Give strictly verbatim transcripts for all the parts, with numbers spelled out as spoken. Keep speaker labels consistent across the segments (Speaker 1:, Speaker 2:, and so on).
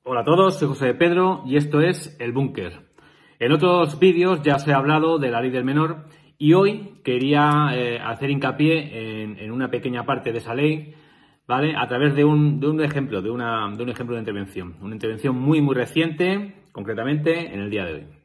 Speaker 1: Hola a todos, soy José de Pedro y esto es El Búnker. En otros vídeos ya os he hablado de la ley del menor y hoy quería eh, hacer hincapié en, en una pequeña parte de esa ley, ¿vale? A través de un, de un ejemplo, de, una, de un ejemplo de intervención. Una intervención muy muy reciente, concretamente en el día de hoy.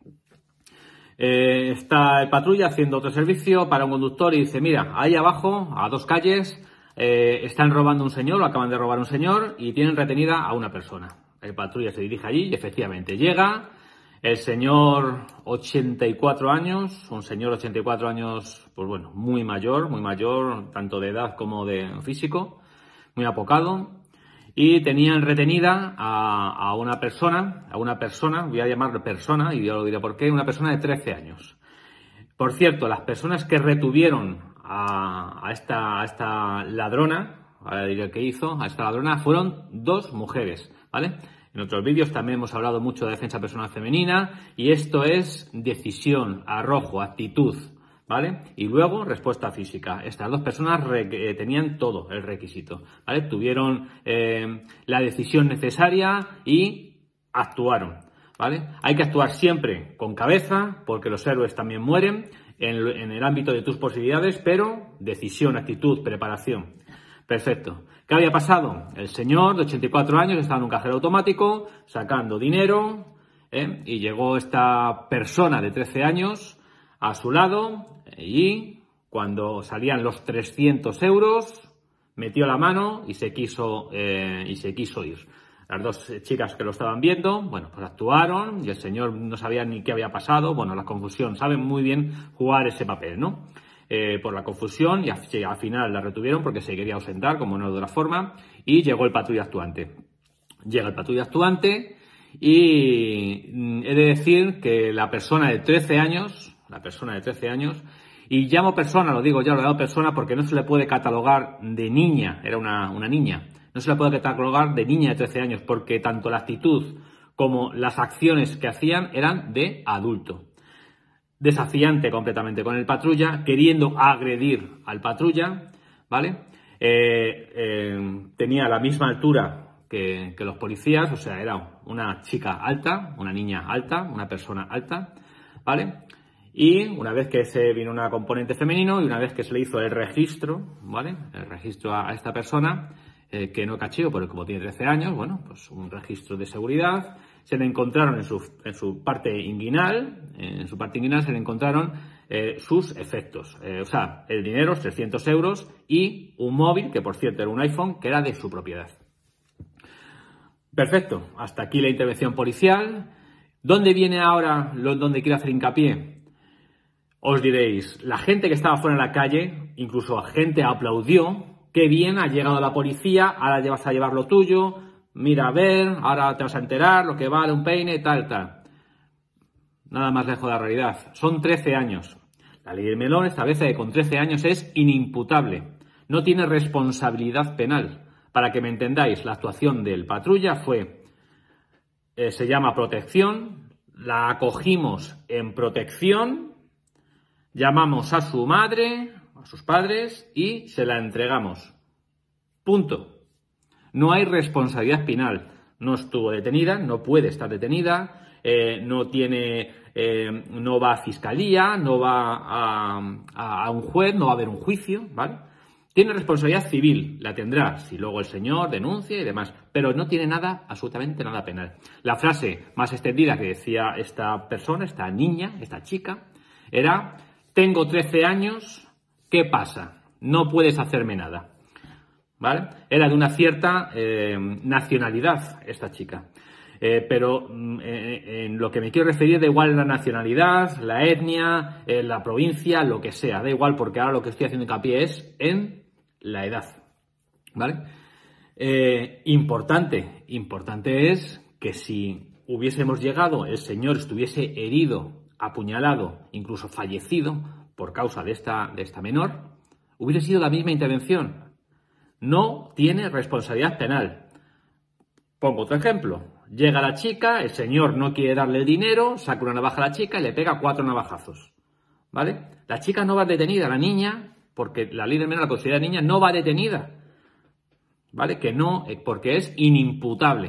Speaker 1: Eh, está el patrulla haciendo otro servicio para un conductor y dice, mira, ahí abajo, a dos calles, eh, están robando un señor o acaban de robar un señor y tienen retenida a una persona. El patrulla se dirige allí y efectivamente llega el señor ochenta y cuatro años, un señor ochenta y cuatro años, pues bueno, muy mayor, muy mayor, tanto de edad como de físico, muy apocado. Y tenían retenida a, a una persona, a una persona, voy a llamarle persona, y yo lo diré por qué, una persona de trece años. Por cierto, las personas que retuvieron a, a, esta, a esta ladrona, ahora diré qué hizo, a esta ladrona, fueron dos mujeres, ¿vale? En otros vídeos también hemos hablado mucho de defensa personal femenina, y esto es decisión, arrojo, actitud, ¿vale? Y luego, respuesta física. Estas dos personas eh, tenían todo el requisito, ¿vale? Tuvieron eh, la decisión necesaria y actuaron, ¿vale? Hay que actuar siempre con cabeza, porque los héroes también mueren en, en el ámbito de tus posibilidades, pero decisión, actitud, preparación. Perfecto. ¿Qué había pasado? El señor de ochenta y cuatro años estaba en un cajero automático sacando dinero, ¿eh? Y llegó esta persona de trece años a su lado y cuando salían los trescientos euros metió la mano y se quiso eh, y se quiso ir. Las dos chicas que lo estaban viendo, bueno, pues actuaron y el señor no sabía ni qué había pasado. Bueno, la confusión, saben muy bien jugar ese papel, ¿no? Eh, por la confusión y al final la retuvieron porque se quería ausentar, como no de otra forma, y llegó el patrulla actuante. Llega el patrulla actuante y he de decir que la persona de trece años, la persona de trece años, y llamo persona, lo digo ya, lo llamo persona porque no se le puede catalogar de niña, era una, una niña, no se le puede catalogar de niña de trece años porque tanto la actitud como las acciones que hacían eran de adulto. Desafiante completamente con el patrulla, queriendo agredir al patrulla, ¿vale? Eh, eh, tenía la misma altura que, que los policías, o sea, era una chica alta, una niña alta, una persona alta, ¿vale? Y una vez que se vino una componente femenino y una vez que se le hizo el registro, ¿vale? El registro a, a esta persona, eh, que no cacheo, pero como tiene trece años, bueno, pues un registro de seguridad. Se le encontraron en su, en su parte inguinal, en su parte inguinal se le encontraron eh, sus efectos. Eh, o sea, el dinero, trescientos euros y un móvil, que por cierto era un iPhone, que era de su propiedad. Perfecto, hasta aquí la intervención policial. ¿Dónde viene ahora, lo, dónde quiero hacer hincapié? Os diréis, la gente que estaba fuera en la calle, incluso la gente aplaudió, qué bien, ha llegado la policía, ahora llevas a llevar lo tuyo, mira a ver, ahora te vas a enterar lo que vale un peine, tal, tal. Nada más lejos de la realidad. Son trece años. La ley del menor establece que con trece años es inimputable. No tiene responsabilidad penal. Para que me entendáis, la actuación del patrulla fue, eh, se llama protección, la acogimos en protección, llamamos a su madre, a sus padres y se la entregamos. Punto. No hay responsabilidad penal. No estuvo detenida, no puede estar detenida, eh, no tiene, eh, no va a fiscalía, no va a, a, a un juez, no va a haber un juicio, ¿vale? Tiene responsabilidad civil, la tendrá si luego el señor denuncia y demás, pero no tiene nada, absolutamente nada penal. La frase más extendida que decía esta persona, esta niña, esta chica, era: tengo trece años, ¿qué pasa? No puedes hacerme nada. ¿Vale? Era de una cierta eh, nacionalidad esta chica. Eh, pero eh, en lo que me quiero referir da igual la nacionalidad, la etnia, eh, la provincia, lo que sea. Da igual porque ahora lo que estoy haciendo hincapié es en la edad. ¿Vale? Eh, importante, importante es que si hubiésemos llegado, el señor estuviese herido, apuñalado, incluso fallecido por causa de esta, de esta menor, hubiese sido la misma intervención. No tiene responsabilidad penal. Pongo otro ejemplo. Llega la chica, el señor no quiere darle el dinero, saca una navaja a la chica y le pega cuatro navajazos. ¿Vale? La chica no va detenida, la niña, porque la ley del menor la considera niña, no va detenida. ¿Vale? Que no, porque es inimputable.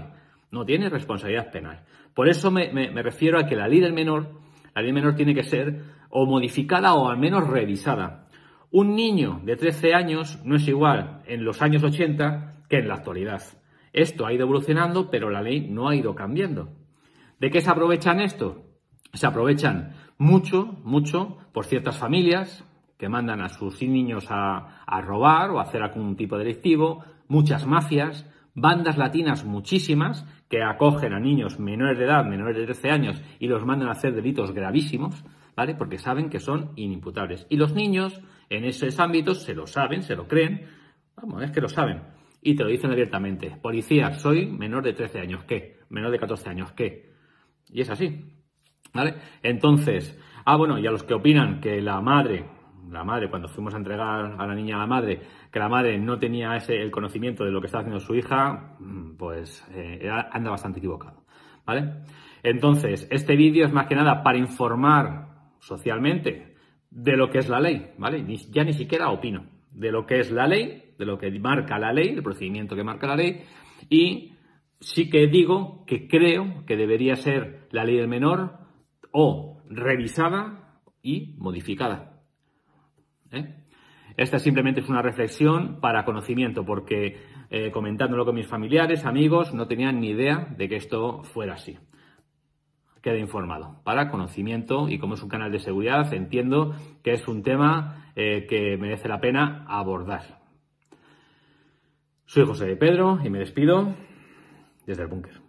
Speaker 1: no tiene responsabilidad penal. Por eso me, me, me refiero a que la ley del menor, la ley del menor tiene que ser o modificada o al menos revisada. Un niño de trece años no es igual en los años ochenta que en la actualidad. Esto ha ido evolucionando, pero la ley no ha ido cambiando. ¿De qué se aprovechan esto? Se aprovechan mucho, mucho por ciertas familias que mandan a sus niños a, a robar o a hacer algún tipo delictivo, muchas mafias, bandas latinas muchísimas que acogen a niños menores de edad, menores de trece años, y los mandan a hacer delitos gravísimos, ¿vale? Porque saben que son inimputables. Y los niños en esos ámbitos se lo saben, se lo creen, vamos, es que lo saben, y te lo dicen abiertamente. Policía, soy menor de trece años, ¿qué? Menor de catorce años, ¿qué? Y es así, ¿vale? Entonces, ah, bueno, y a los que opinan que la madre, la madre, cuando fuimos a entregar a la niña a la madre, que la madre no tenía ese el conocimiento de lo que está haciendo su hija, pues eh, anda bastante equivocado, ¿vale? Entonces, este vídeo es más que nada para informar socialmente de lo que es la ley, ¿vale? Ni, ya ni siquiera opino de lo que es la ley, de lo que marca la ley, el procedimiento que marca la ley, y sí que digo que creo que debería ser la ley del menor o revisada y modificada. ¿Eh? Esta simplemente es una reflexión para conocimiento, porque eh, comentándolo con mis familiares, amigos, no tenían ni idea de que esto fuera así. Quede informado, para conocimiento, y como es un canal de seguridad, entiendo que es un tema eh, que merece la pena abordar. Soy José de Pedro y me despido desde el búnker.